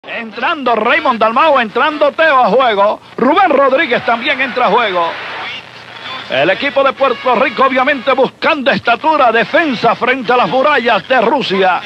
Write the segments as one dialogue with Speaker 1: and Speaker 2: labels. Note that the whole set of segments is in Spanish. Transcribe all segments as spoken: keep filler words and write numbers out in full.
Speaker 1: Entrando Raymond Dalmau, entrando Teo a juego. Rubén Rodríguez también entra a juego. El equipo de Puerto Rico obviamente buscando estatura, defensa frente a las murallas de Rusia.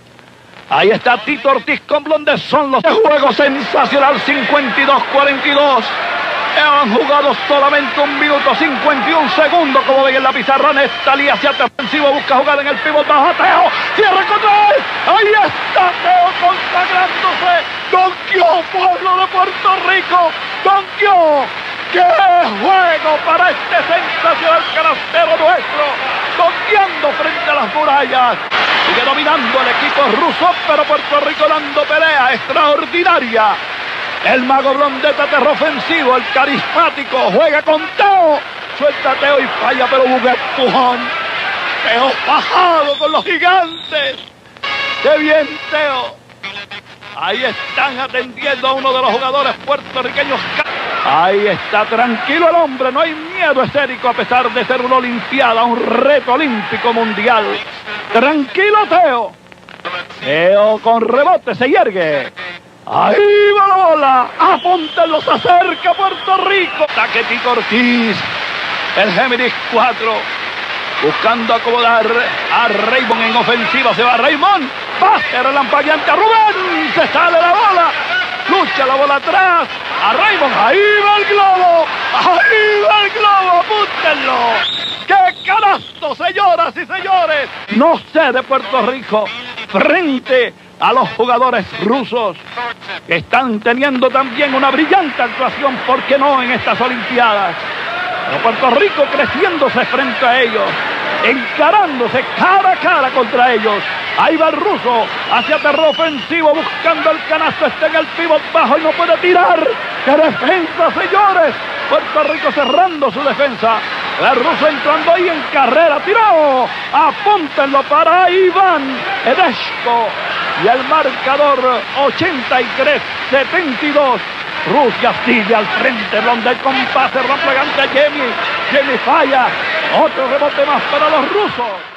Speaker 1: Ahí está Tito Ortiz con Blondes, son los de juego sensacional, cincuenta y dos cuarenta y dos. Han jugado solamente un minuto cincuenta y un segundos, como ven en la pizarra. Nestalí hacia defensivo, busca jugar en el pivot, baja Teo, cierra contra él. Ahí está Teo consagrándose. Donqueó, pueblo de Puerto Rico, donqueó. ¡Qué juego para este sensacional canastero nuestro! Donqueando frente a las murallas. Sigue dominando el equipo ruso, pero Puerto Rico dando pelea extraordinaria. El mago Blondeta, terror ofensivo, el carismático, juega con Teo. Suelta Teo y falla, pero un empujón. Teo bajado con los gigantes. ¡Qué bien, Teo! Ahí están atendiendo a uno de los jugadores puertorriqueños. Ahí está, tranquilo el hombre, no hay miedo escénico a pesar de ser una olimpiada, un reto olímpico mundial. Tranquilo Teo. Teo con rebote, se yergue. Ahí va la bola, apúntenlo, se acerca Puerto Rico. Ataque Tito Ortiz, el Géminis cuatro, buscando acomodar a Raymond en ofensiva, se va Raymond, pase relampagueante a Rubén, se sale la bola, lucha la bola atrás, a Raymond, ahí va el globo, ahí va el globo, apúntenlo. ¡Qué canasto, señoras y señores! No sé de Puerto Rico, frente a los jugadores rusos, que están teniendo también una brillante actuación, ¿por qué no?, en estas Olimpiadas. Pero Puerto Rico creciéndose frente a ellos, encarándose cara a cara contra ellos. Ahí va el ruso, hacia terreno ofensivo, buscando el canasto, está en el pivot bajo y no puede tirar. ¡Qué defensa, señores! Puerto Rico cerrando su defensa. El ruso entrando ahí en carrera, tiró. Apúntenlo para Iván Edeshko. Y el marcador ochenta y tres setenta y dos. Rusia sigue al frente, Blondet con pase rampagante a Jamie. Jamie falla. Otro rebote más para los rusos.